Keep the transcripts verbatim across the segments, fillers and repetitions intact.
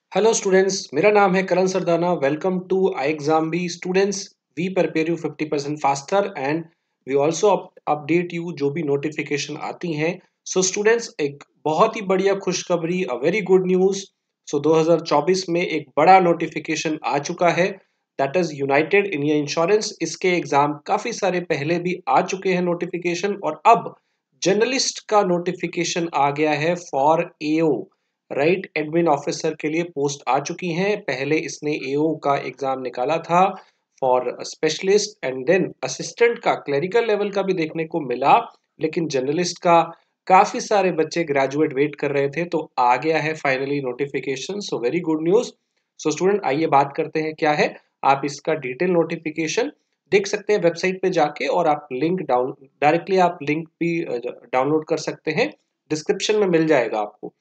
Hello students, मेरा नाम है Karan Sardana. Welcome to I exam bee students. We prepare you fifty percent faster and we also update you जो भी notification आती हैं। सो स्टूडेंट्स, एक बहुत ही बढ़िया खुशखबरी, a very good news. So दो हज़ार चौबीस में एक बड़ा नोटिफिकेशन आ चुका है, that is United India Insurance. इसके एग्जाम काफी सारे पहले भी आ चुके हैं नोटिफिकेशन, और अब जर्नलिस्ट का नोटिफिकेशन आ गया है for AO, right admin officer के लिए पोस्ट आ चुकी हैं। पहले इसने एओ का एग्जाम निकाला था for specialist, and then assistant का क्लरिकल लेवल का भी देखने को मिला, लेकिन जर्नलिस्ट का काफी सारे बच्चे ग्रेजुएट वेट कर रहे थे, तो आ गया है finally notification. So very good news. So student, आइए बात करते हैं क्या है। आप इसका डिटेल नोटिफिकेशन देख सकते हैं वेबसाइट पे जाके, और आप लिंक डाउन डायरेक्टली आप लिंक भी डाउनलोड कर सकते हैं, डिस्क्रिप्शन में मिल जाएगा आपको।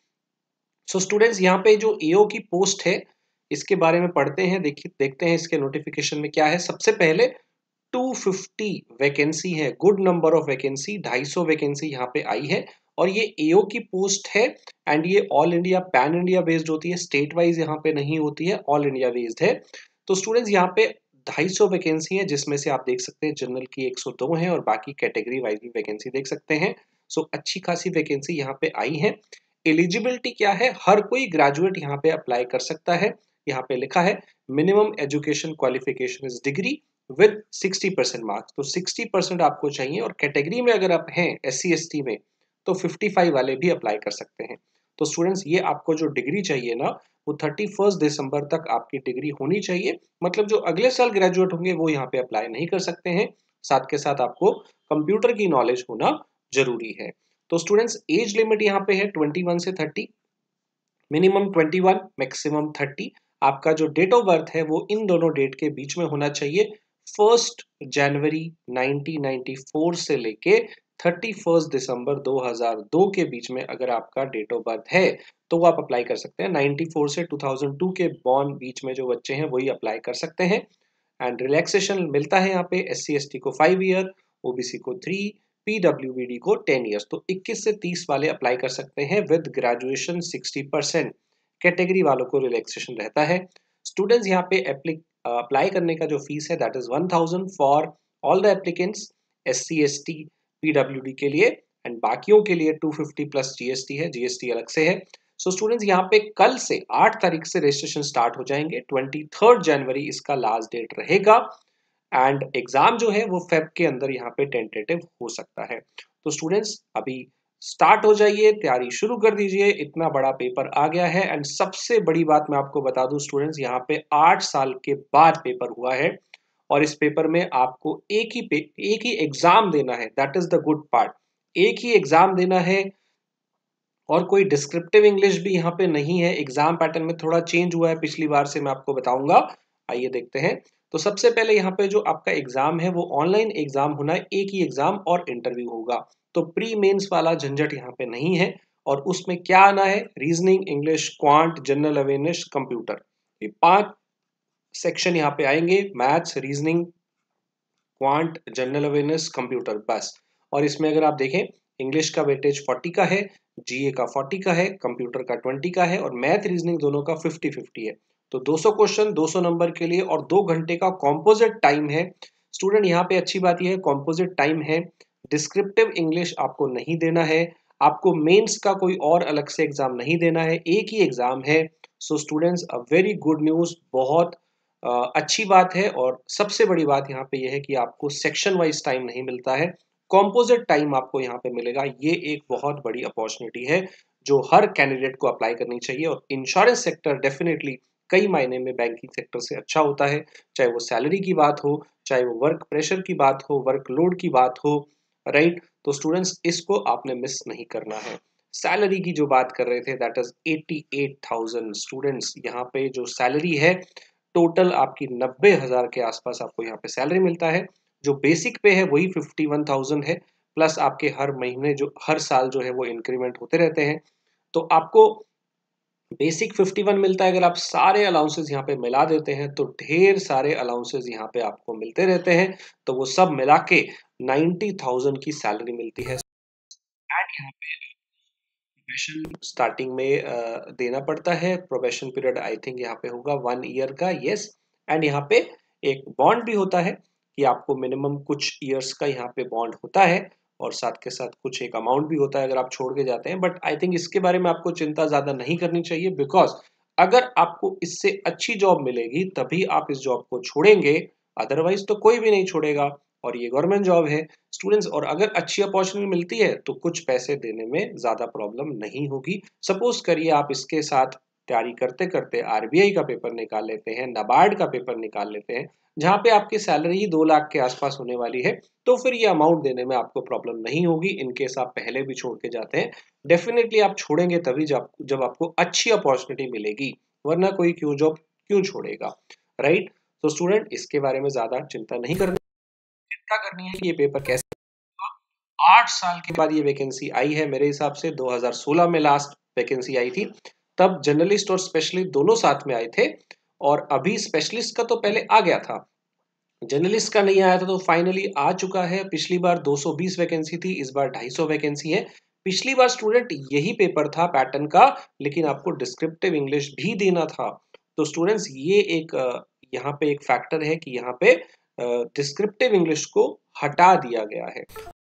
सो स्टूडेंट्स, यहाँ पे जो एओ की पोस्ट है इसके बारे में पढ़ते हैं। देखिए देखते हैं इसके नोटिफिकेशन में क्या है। सबसे पहले दो सौ पचास वैकेंसी है, गुड नंबर ऑफ वैकेंसी, दो सौ पचास वैकेंसी यहाँ पे आई है, और ये एओ की पोस्ट है। एंड ये all India pan India based होती है, स्टेट वाइज यहाँ पे नहीं होती है, ऑल इंडिया बेस्ड है। तो स्टूडेंट्स, यहाँ पे दो सौ पचास वैकेंसी है, जिसमें से आप देख सकते हैं जनरल की एक सौ दो है, और बाकी कैटेगरी वाइज भी वैकेंसी देख सकते हैं। सो अच्छी खासी वैकेंसी यहाँ पे आई है। एलिजिबिलिटी क्या है, हर कोई ग्रेजुएट यहाँ पे अप्लाई कर सकता है। यहाँ पे लिखा है minimum education qualification is degree with sixty percent marks. तो सिक्सटी परसेंट आपको चाहिए, और कैटेगरी में अगर आप हैं एस सी एस टी में तो पचपन वाले भी अप्लाई कर सकते हैं। तो स्टूडेंट्स, ये आपको जो डिग्री चाहिए ना, वो थर्टी फर्स्ट दिसंबर तक आपकी डिग्री होनी चाहिए। मतलब जो अगले साल ग्रेजुएट होंगे वो यहाँ पे अप्लाई नहीं कर सकते हैं। साथ के साथ आपको कंप्यूटर की नॉलेज होना जरूरी है। तो स्टूडेंट्स, एज लिमिट यहाँ पे है इक्कीस से तीस, मिनिमम इक्कीस, मैक्सिमम तीस। आपका जो डेट ऑफ बर्थ है वो इन दोनों डेट के बीच में होना चाहिए। First January nineteen ninety four से लेके थर्टी फर्स्ट दिसंबर दो हज़ार दो के बीच में अगर आपका डेट ऑफ बर्थ है तो वो आप अप्लाई कर सकते हैं। नाइंटी फोर से टू थाउज़ेंड टू के बॉर्न बीच में जो बच्चे हैं वही अप्लाई कर सकते हैं। एंड रिलैक्सेशन मिलता है यहाँ पे एस सी एस टी को फाइव ईयर, ओबीसी को थ्री, पीडब्ल्यूबीडी को टेन इयर्स। तो इक्कीस से तीस वाले अप्लाई कर सकते हैं with graduation sixty percent. Category वालों को रिलैक्सेशन रहता है। स्टूडेंट्स, यहाँ पे अप्लाई करने का जो फीस है that is one thousand for all the applicants, S C S T PWD के लिए, एंड बाकियों के लिए टू फिफ्टी प्लस जीएसटी है, जीएसटी अलग से है। सो स्टूडेंट्स, यहाँ पे कल से आठ तारीख से रजिस्ट्रेशन स्टार्ट हो जाएंगे, ट्वेंटी थर्ड जनवरी इसका लास्ट डेट रहेगा। एंड एग्जाम जो है वो फेब के अंदर यहाँ पे टेंटेटिव हो सकता है। तो स्टूडेंट्स, अभी स्टार्ट हो जाइए, तैयारी शुरू कर दीजिए, इतना बड़ा पेपर आ गया है। एंड सबसे बड़ी बात मैं आपको बता दूं स्टूडेंट्स, यहाँ पे आठ साल के बाद पेपर हुआ है, और इस पेपर में आपको एक ही पे एक ही एग्जाम देना है, that is the good part. एक ही एग्जाम देना है, और कोई डिस्क्रिप्टिव इंग्लिश भी यहाँ पे नहीं है। एग्जाम पैटर्न में थोड़ा चेंज हुआ है पिछली बार से, मैं आपको बताऊंगा। आइए देखते हैं। तो सबसे पहले यहाँ पे जो आपका एग्जाम है वो ऑनलाइन एग्जाम होना है, एक ही एग्जाम और इंटरव्यू होगा। तो प्री मेंस वाला झंझट यहाँ पे नहीं है। और उसमें क्या आना है, reasoning, English, quant, general awareness, computer, ये पांच सेक्शन यहाँ पे आएंगे। Maths, reasoning, quant, general awareness, computer, बस। और इसमें अगर आप देखें, इंग्लिश का वेटेज फोर्टी का है, जीए का फोर्टी का है, कंप्यूटर का ट्वेंटी का है, और मैथ रीजनिंग दोनों का फिफ्टी फिफ्टी है। तो दो सौ क्वेश्चन दो सौ नंबर के लिए, और दो घंटे का कॉम्पोजिट टाइम है। स्टूडेंट, यहाँ पे अच्छी बात यह है कॉम्पोजिट टाइम है, डिस्क्रिप्टिव इंग्लिश आपको नहीं देना है, आपको मेंस का कोई और अलग से एग्जाम नहीं देना है, एक ही एग्जाम है। So students, a very good news, बहुत अ, अच्छी बात है। और सबसे बड़ी बात यहाँ पे यह है कि आपको सेक्शन वाइज टाइम नहीं मिलता है, कॉम्पोजिट टाइम आपको यहाँ पे मिलेगा। ये एक बहुत बड़ी अपॉर्चुनिटी है जो हर कैंडिडेट को अप्लाई करनी चाहिए। और इंश्योरेंस सेक्टर डेफिनेटली कई मायने में बैंकिंग सेक्टर से अच्छा होता है, चाहे वो सैलरी की बात हो, चाहे वो वर्क प्रेशर की बात हो, वर्कलोड की बात हो, राइट। तो स्टूडेंट्स, इसको आपने मिस नहीं करना है। सैलरी की जो बात कर रहे थे that is eighty eight thousand. Students, यहाँ पे जो सैलरी है टोटल आपकी नब्बे हजार के आसपास आपको यहाँ पे सैलरी मिलता है। जो बेसिक पे है वही फिफ्टी वन थाउजेंड है, प्लस आपके हर महीने जो हर साल जो है वो इंक्रीमेंट होते रहते हैं। तो आपको बेसिक फिफ्टी वन मिलता है। अगर आप सारे अलाउंसेस यहाँ पे मिला देते हैं तो ढेर सारे अलाउंसेस यहाँ पे आपको मिलते रहते हैं। तो वो सब मिला के नाइन्टी थाउजेंड की सैलरी मिलती है। एंड यहाँ पे प्रोबेशन स्टार्टिंग में uh, देना पड़ता है। प्रोबेशन पीरियड आई थिंक यहाँ पे होगा वन ईयर का, यस। एंड यहाँ पे एक बॉन्ड भी होता है कि आपको मिनिमम कुछ ईयर्स का यहाँ पे बॉन्ड होता है, और साथ के साथ कुछ एक अमाउंट भी होता है अगर आप छोड़ के जाते हैं। बट आई थिंक इसके बारे में आपको चिंता ज्यादा नहीं करनी चाहिए, बिकॉज अगर आपको इससे अच्छी जॉब मिलेगी तभी आप इस जॉब को छोड़ेंगे, अदरवाइज तो कोई भी नहीं छोड़ेगा। और ये गवर्नमेंट जॉब है स्टूडेंट्स, और अगर अच्छी अपॉर्चुनिटी मिलती है तो कुछ पैसे देने में ज्यादा प्रॉब्लम नहीं होगी। सपोज करिए आप इसके साथ तैयारी करते करते आरबीआई का पेपर निकाल लेते हैं, नाबार्ड का पेपर निकाल लेते हैं, जहां पे आपकी सैलरी ही दो लाख के आसपास होने वाली है, तो फिर ये अमाउंट देने में आपको प्रॉब्लम नहीं होगी। इनकेस आप पहले भी छोड़ के जाते हैं, डेफिनेटली आप छोड़ेंगे तभी जब जब आपको अच्छी अपॉर्चुनिटी मिलेगी, वरना कोई क्यों जॉब क्यों छोड़ेगा, राइट। तो स्टूडेंट इसके बारे में ज्यादा चिंता नहीं करनी चिंता करनी है कि ये पेपर कैसे। आठ साल के बाद ये वैकेंसी आई है, मेरे हिसाब से दो हज़ार सोलह में लास्ट वैकेंसी आई थी, तब जर्नलिस्ट और स्पेशलिस्ट दोनों साथ में आए थे। और अभी स्पेशलिस्ट का तो पहले आ गया था, जर्नलिस्ट का नहीं आया था, तो फाइनली आ चुका है। पिछली बार दो सौ बीस वैकेंसी थी, इस बार दो सौ पचास वैकेंसी है। पिछली बार स्टूडेंट यही पेपर था पैटर्न का, लेकिन आपको डिस्क्रिप्टिव इंग्लिश भी देना था। तो स्टूडेंट्स ये एक अ, यहाँ पे एक फैक्टर है कि यहाँ पे डिस्क्रिप्टिव इंग्लिश को हटा दिया गया है।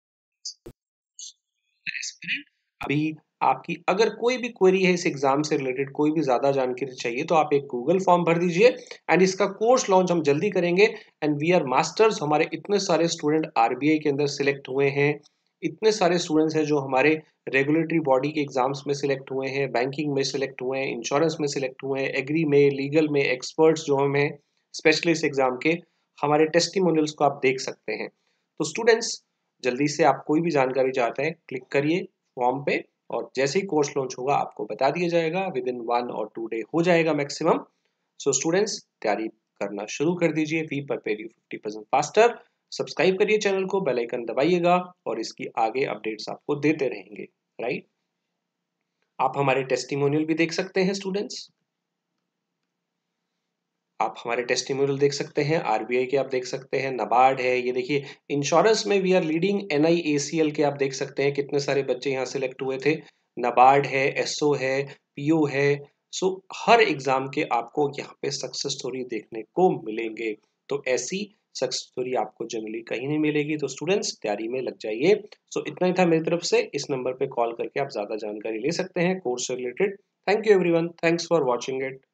अभी आपकी अगर कोई भी क्वेरी है इस एग्जाम से रिलेटेड, कोई भी ज्यादा जानकारी चाहिए, तो आप एक गूगल फॉर्म भर दीजिए, एंड इसका कोर्स लॉन्च हम जल्दी करेंगे। एंड वी आर मास्टर्स, हमारे इतने सारे स्टूडेंट आरबीआई के अंदर सिलेक्ट हुए हैं, इतने सारे स्टूडेंट्स हैं जो हमारे रेगुलेटरी बॉडी के एग्जाम्स में सिलेक्ट हुए हैं, बैंकिंग में सिलेक्ट हुए हैं, इंश्योरेंस में सिलेक्ट हुए हैं, एग्री में, लीगल में, एक्सपर्ट्स जो हम हैं स्पेशलिस्ट एग्जाम के, हमारे टेस्टिमोनियल्स को आप देख सकते हैं। तो स्टूडेंट्स जल्दी से आप कोई भी जानकारी चाहते हैं, क्लिक करिए फॉर्म पे, और जैसे ही कोर्स लॉन्च होगा आपको बता दिया जाएगा, विद इन वन और टू डे हो जाएगा मैक्सिमम। सो स्टूडेंट्स तैयारी करना शुरू कर दीजिए, we prepare you fifty percent faster. Subscribe करिए चैनल को, बेल आइकन दबाइएगा, और इसकी आगे अपडेट्स आपको देते रहेंगे, राइट। आप हमारे टेस्टिमोनियल भी देख सकते हैं स्टूडेंट्स, आप हमारे टेस्टिमोनियल देख सकते हैं, आरबीआई के आप देख सकते हैं, नाबार्ड है, ये देखिए इंश्योरेंस में वी आर लीडिंग, एनआईएसीएल के आप देख सकते हैं कितने सारे बच्चे यहाँ सिलेक्ट हुए थे, नाबार्ड है, एसओ है, पीओ है। सो हर एग्जाम के आपको यहाँ पे सक्सेस स्टोरी देखने को मिलेंगे। तो ऐसी सक्सेस स्टोरी आपको जनरली कहीं नहीं मिलेगी। तो स्टूडेंट्स तैयारी में लग जाइए। सो इतना ही था मेरी तरफ से, इस नंबर पे कॉल करके आप ज्यादा जानकारी ले सकते हैं कोर्स से related. Thank you everyone, thanks for watching it.